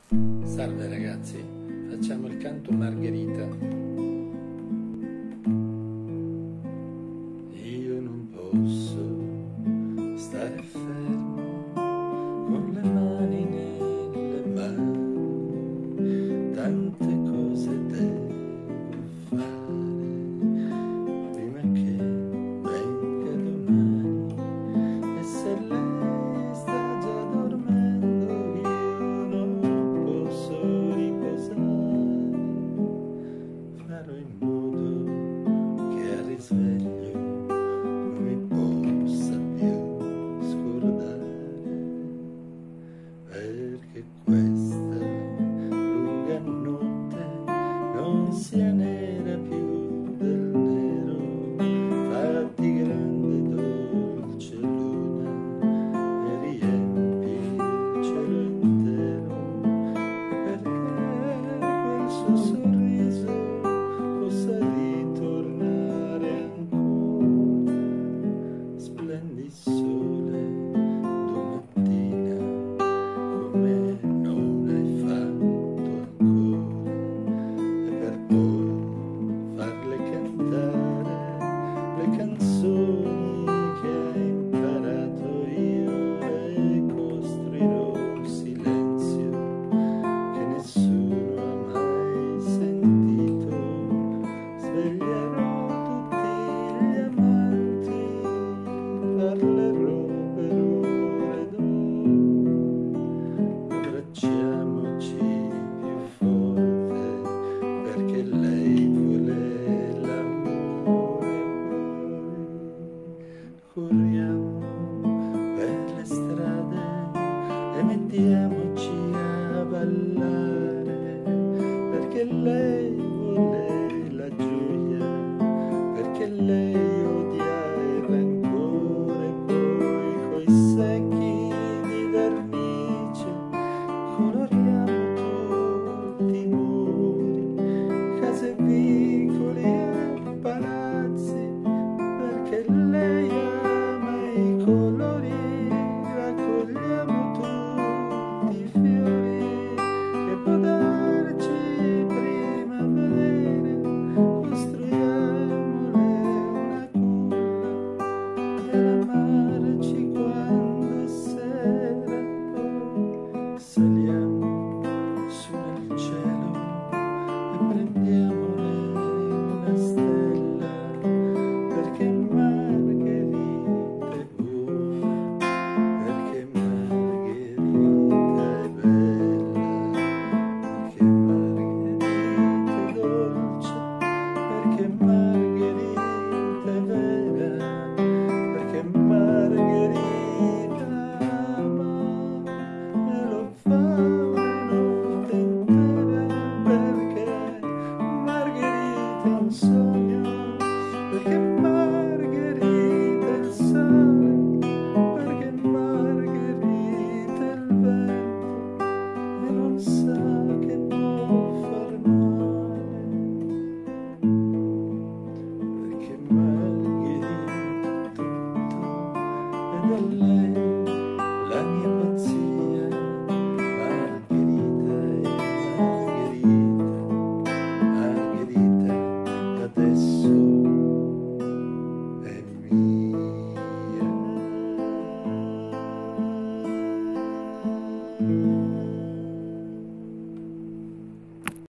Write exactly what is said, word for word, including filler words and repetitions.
Salve ragazzi, facciamo il canto Margherita. Io non posso stare fermo con le mani nelle mani, tante cose devo fare prima che venga domani, e se lei sta già dormendo io non posso riposare. Farò in modo che al risveglio non mi possa più scordare, perché questa lunga notte non sia nera più del nero, fatti grande dolce luna e riempi il cielo intero, perché quel suo sorriso possa ritornare ancora. Splendi sole domattina come non hai fatto ancora, e per poi farle cantare le canzoni che hai imparato. Io le costruirò un silenzio che nessuno ha mai sentito. Sveglierò tutti gli amanti, parlerò per ore ed ore, abbracciamoci più forte perché lei vuole l'amore. Poi corriamo per le strade e mettiamoci a ballare, perché lei